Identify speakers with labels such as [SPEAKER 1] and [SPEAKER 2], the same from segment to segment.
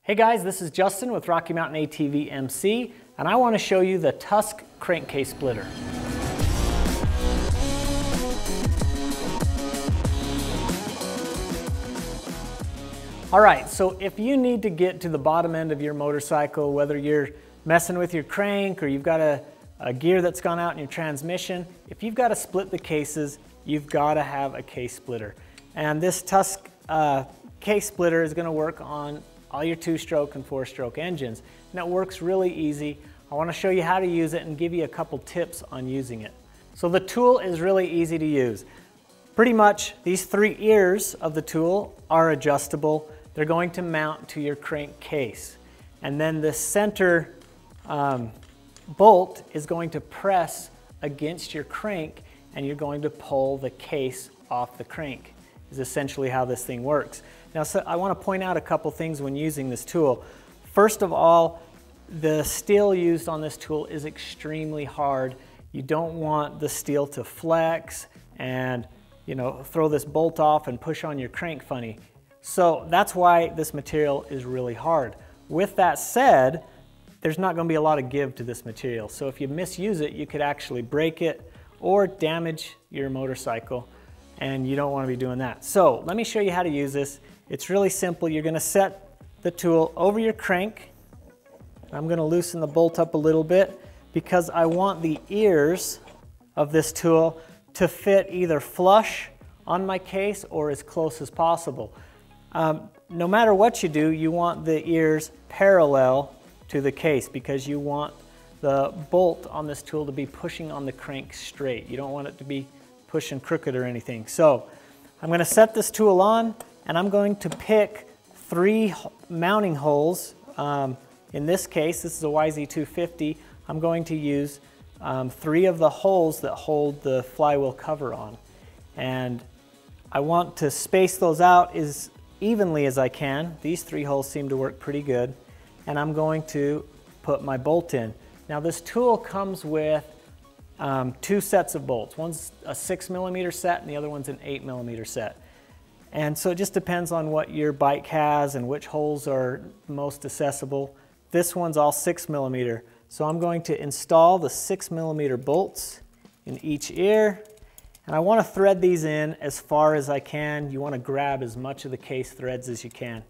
[SPEAKER 1] Hey guys, this is Justin with Rocky Mountain ATV MC, and I want to show you the Tusk crankcase splitter. Alright, so if you need to get to the bottom end of your motorcycle, whether you're messing with your crank or you've got a gear that's gone out in your transmission, if you've got to split the cases, you've got to have a case splitter. And this Tusk case splitter is going to work on all your 2-stroke and 4-stroke engines. And it works really easy. I want to show you how to use it and give you a couple tips on using it. So the tool is really easy to use. Pretty much these 3 ears of the tool are adjustable. They're going to mount to your crankcase. And then the center bolt is going to press against your crank, and you're going to pull the case off the crank, is essentially how this thing works. Now, so I want to point out a couple things when using this tool. First of all, the steel used on this tool is extremely hard. You don't want the steel to flex and, you know, throw this bolt off and push on your crank funny. So that's why this material is really hard. With that said, there's not going to be a lot of give to this material. So if you misuse it, you could actually break it or damage your motorcycle, and you don't want to be doing that. So let me show you how to use this. It's really simple. You're going to set the tool over your crank. I'm going to loosen the bolt up a little bit because I want the ears of this tool to fit either flush on my case or as close as possible. No matter what you do, you want the ears parallel to the case because you want the bolt on this tool to be pushing on the crank straight. You don't want it to be pushing crooked or anything. So I'm going to set this tool on, and I'm going to pick 3 mounting holes. In this case, this is a YZ250. I'm going to use 3 of the holes that hold the flywheel cover on. And I want to space those out as evenly as I can. These 3 holes seem to work pretty good. And I'm going to put my bolt in. Now this tool comes with 2 sets of bolts. One's a 6mm set and the other one's an 8mm set. And so it just depends on what your bike has and which holes are most accessible. This one's all 6mm. So I'm going to install the 6mm bolts in each ear. And I want to thread these in as far as I can. You want to grab as much of the case threads as you can.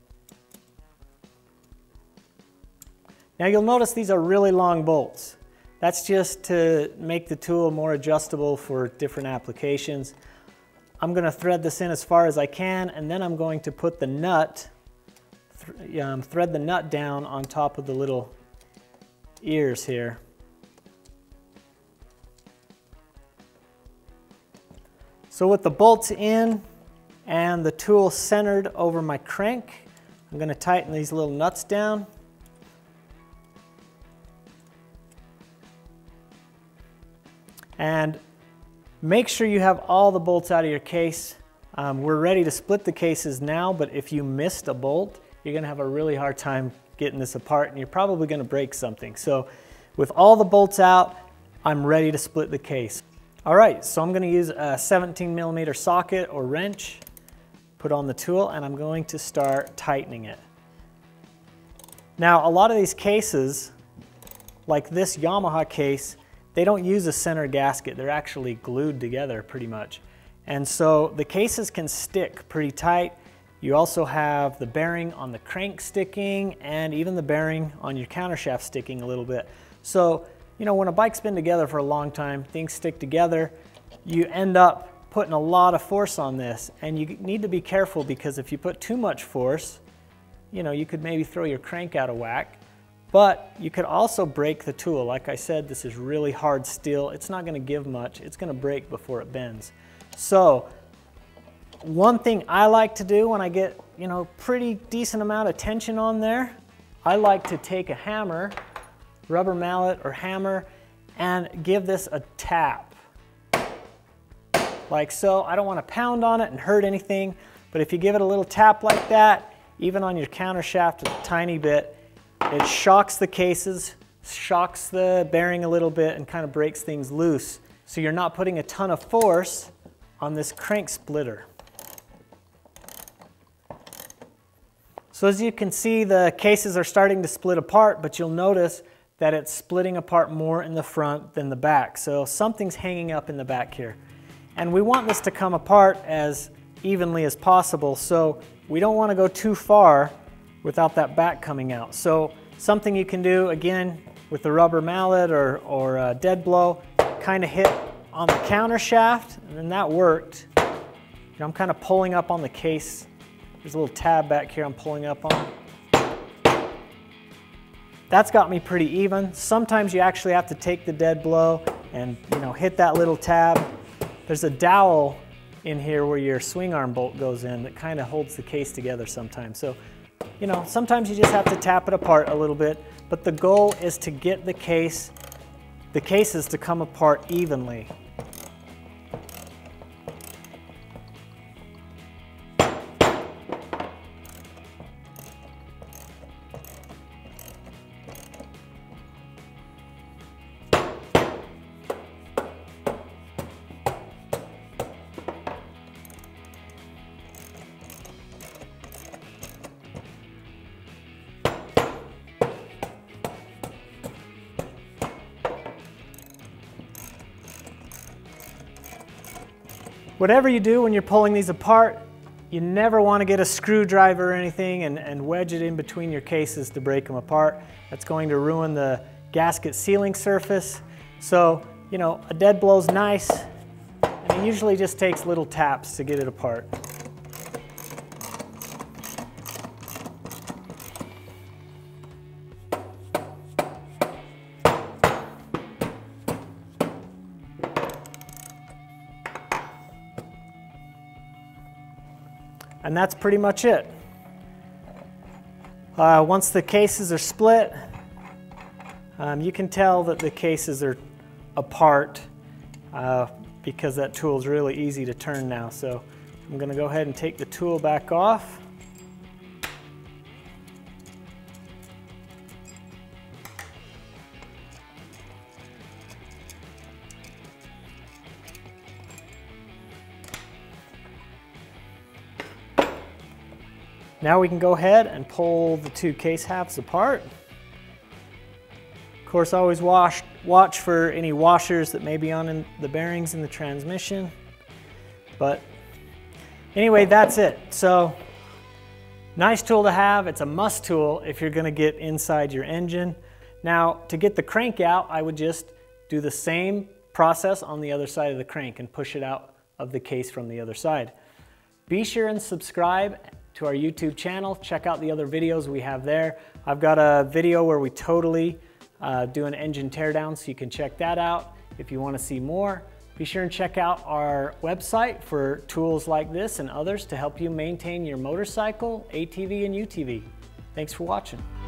[SPEAKER 1] Now you'll notice these are really long bolts. That's just to make the tool more adjustable for different applications. I'm going to thread this in as far as I can, and then I'm going to put the nut, thread the nut down on top of the little ears here. So with the bolts in and the tool centered over my crank, I'm going to tighten these little nuts down. And make sure you have all the bolts out of your case. We're ready to split the cases now, but if you missed a bolt, you're going to have a really hard time getting this apart, and you're probably going to break something. So with all the bolts out, I'm ready to split the case. All right, so I'm going to use a 17mm socket or wrench, put on the tool, and I'm going to start tightening it. Now, a lot of these cases, like this Yamaha case, they don't use a center gasket. They're actually glued together pretty much. And so the cases can stick pretty tight. You also have the bearing on the crank sticking and even the bearing on your countershaft sticking a little bit. So, you know, when a bike's been together for a long time, things stick together, you end up putting a lot of force on this. And you need to be careful because if you put too much force, you know, you could maybe throw your crank out of whack. But you could also break the tool. Like I said, this is really hard steel. It's not going to give much. It's going to break before it bends. So one thing I like to do when I get, you know, pretty decent amount of tension on there, I like to take a hammer, rubber mallet or hammer, and give this a tap. Like so. I don't want to pound on it and hurt anything, but if you give it a little tap like that, even on your countershaft a tiny bit, it shocks the cases, shocks the bearing a little bit, and kind of breaks things loose. So you're not putting a ton of force on this crank splitter. So as you can see, the cases are starting to split apart, but you'll notice that it's splitting apart more in the front than the back. So something's hanging up in the back here. And we want this to come apart as evenly as possible, so we don't want to go too far without that back coming out. So something you can do, again, with the rubber mallet or a dead blow, kind of hit on the counter shaft, and then that worked. I'm kind of pulling up on the case. There's a little tab back here I'm pulling up on. That's got me pretty even. Sometimes you actually have to take the dead blow and hit that little tab. There's a dowel in here where your swing arm bolt goes in that kind of holds the case together sometimes. So, sometimes you just have to tap it apart a little bit, but the goal is to get the cases to come apart evenly. Whatever you do when you're pulling these apart, you never want to get a screwdriver or anything and wedge it in between your cases to break them apart. That's going to ruin the gasket sealing surface. So, a dead blow's nice, and it usually just takes little taps to get it apart. And that's pretty much it. Once the cases are split, you can tell that the cases are apart because that tool is really easy to turn now. So I'm going to go ahead and take the tool back off. Now we can go ahead and pull the two case halves apart. Of course, always watch for any washers that may be on the bearings in the transmission. But anyway, that's it. So nice tool to have. It's a must tool if you're going to get inside your engine. Now, to get the crank out, I would just do the same process on the other side of the crank and push it out of the case from the other side. Be sure and subscribe to our YouTube channel. Check out the other videos we have there. I've got a video where we totally do an engine teardown, so you can check that out if you want to see more. Be sure and check out our website for tools like this and others to help you maintain your motorcycle, ATV, and UTV. Thanks for watching.